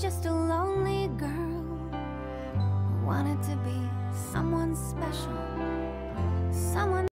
just a lonely girl who wanted to be someone special.